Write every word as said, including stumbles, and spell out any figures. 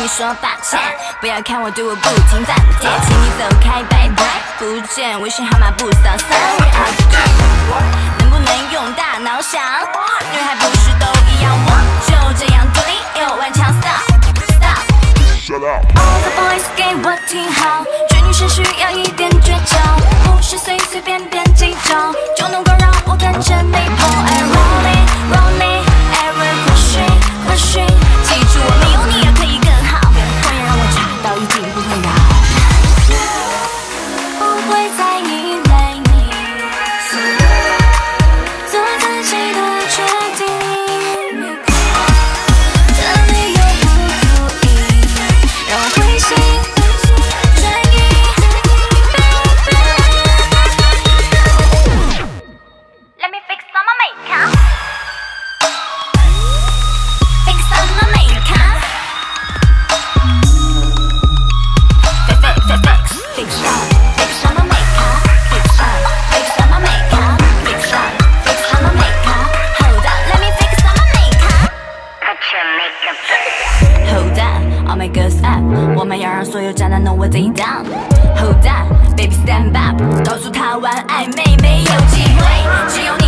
你说抱歉，不要看我对我不停反贴，请你走开，拜拜，不见微信号码不扫 ，Sorry I'm again， 能不能用大脑想？女孩不是都一样，我就这样对你有顽强 ，Stop Stop。Shut up。All the boys 给我听好，追女生需要一点诀窍，不是随随便便几招就能够让我跟着你跑。哎 ，Rolling Rolling Every pushing pushing， 记住我没有你也可以更好，欢迎让我查到一定不会绕，不会再依赖你，做自己的决定。这理由不足以让我灰心转移 ，Baby。Let me fix on my makeup。Fix on my makeup。Fix fix fix fix on fix on my makeup。Fix on fix on my makeup。Fix on fix on my makeup。Hold on, let me fix on my makeup。Put your makeup on。Hold on, all my girls up， 我们要让所有渣男 know what they done。Hold on, baby stand up， 告诉他玩暧昧没有机会，只有你。